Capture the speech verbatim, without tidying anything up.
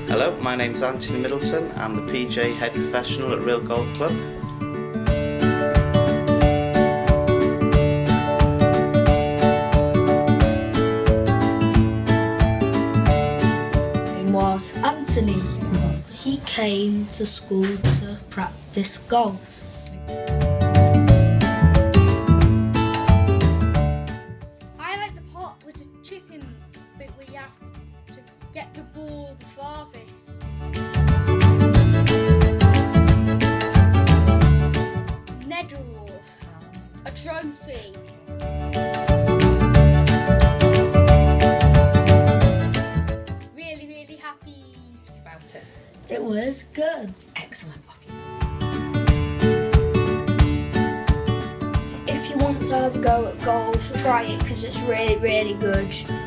Hello, my name's Anthony Middleton. I'm the P G A Head Professional at Real Golf Club. Name was Anthony. He came to school to practice golf. I like the part with the chipping bit where you have to get the ball the farthest. Medals, a trophy. Really, really happy About it. It was good. Excellent. If you want to have a go at golf, try it because it's really, really good.